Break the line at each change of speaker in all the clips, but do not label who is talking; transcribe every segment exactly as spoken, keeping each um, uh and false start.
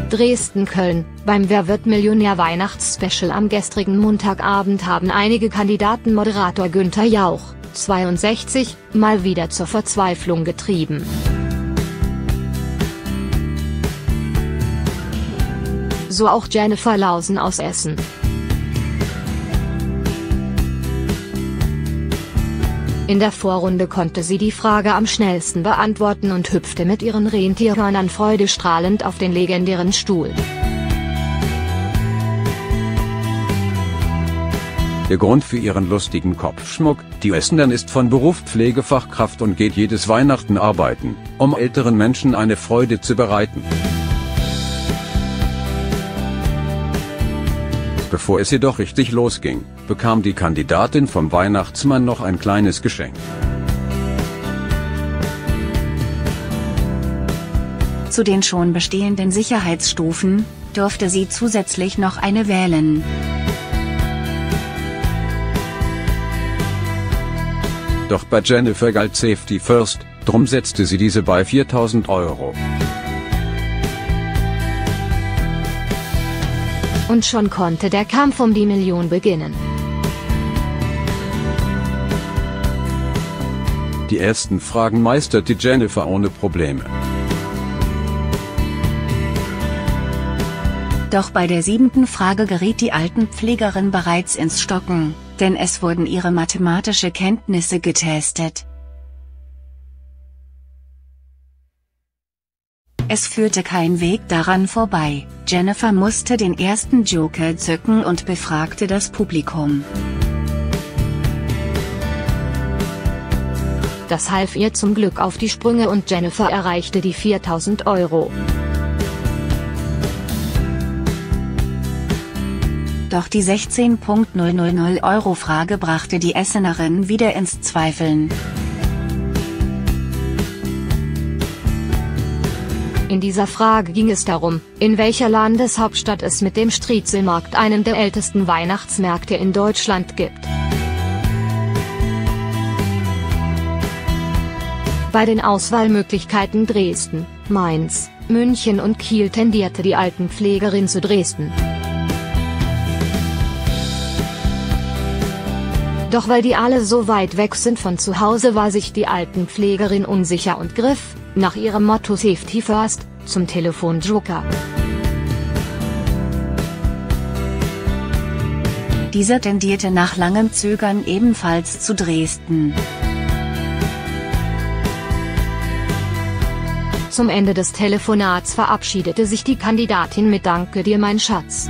Dresden-Köln: Beim Wer wird Millionär Weihnachtsspecial am gestrigen Montagabend haben einige Kandidaten Moderator Günther Jauch, zweiundsechzig, mal wieder zur Verzweiflung getrieben. So auch Jennifer Lausen aus Essen. In der Vorrunde konnte sie die Frage am schnellsten beantworten und hüpfte mit ihren Rentierhörnern freudestrahlend auf den legendären Stuhl.
Der Grund für ihren lustigen Kopfschmuck: Die Essenerin ist von Beruf Pflegefachkraft und geht jedes Weihnachten arbeiten, um älteren Menschen eine Freude zu bereiten. Bevor es jedoch richtig losging, bekam die Kandidatin vom Weihnachtsmann noch ein kleines Geschenk.
Zu den schon bestehenden Sicherheitsstufen durfte sie zusätzlich noch eine wählen.
Doch bei Jennifer galt Safety First, drum setzte sie diese bei viertausend Euro.
Und schon konnte der Kampf um die Million beginnen.
Die ersten Fragen meisterte Jennifer ohne Probleme.
Doch bei der siebten Frage geriet die Altenpflegerin bereits ins Stocken, denn es wurden ihre mathematische Kenntnisse getestet. Es führte kein Weg daran vorbei. Jennifer musste den ersten Joker zücken und befragte das Publikum.
Das half ihr zum Glück auf die Sprünge und Jennifer erreichte die viertausend Euro.
Doch die sechzehntausend Euro Frage brachte die Essenerin wieder ins Zweifeln.
In dieser Frage ging es darum, in welcher Landeshauptstadt es mit dem Striezelmarkt einen der ältesten Weihnachtsmärkte in Deutschland gibt. Bei den Auswahlmöglichkeiten Dresden, Mainz, München und Kiel tendierte die Altenpflegerin zu Dresden. Doch weil die alle so weit weg sind von zu Hause, war sich die Altenpflegerin unsicher und griff, nach ihrem Motto Safety First, zum Telefonjoker.
Dieser tendierte nach langem Zögern ebenfalls zu Dresden.
Zum Ende des Telefonats verabschiedete sich die Kandidatin mit „Danke dir, mein Schatz".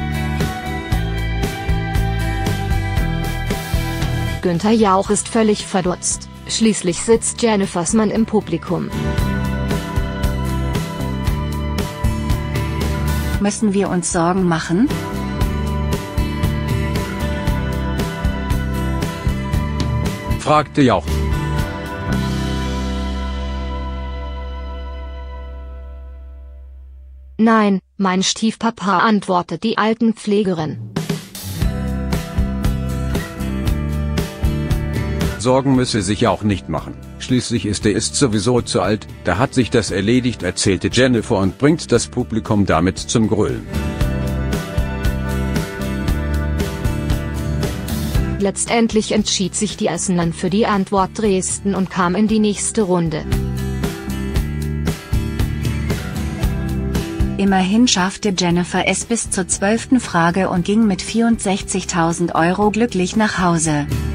Günther Jauch ist völlig verdutzt, schließlich sitzt Jennifers Mann im Publikum.
Müssen wir uns Sorgen machen?
Fragte Jauch.
Nein, mein Stiefpapa, antwortet die Altenpflegerin.
Sorgen müsse sich auch nicht machen, schließlich ist er ist sowieso zu alt, da hat sich das erledigt, erzählte Jennifer und bringt das Publikum damit zum Grölen.
Letztendlich entschied sich die Essenerin für die Antwort Dresden und kam in die nächste Runde.
Immerhin schaffte Jennifer es bis zur zwölften Frage und ging mit vierundsechzigtausend Euro glücklich nach Hause.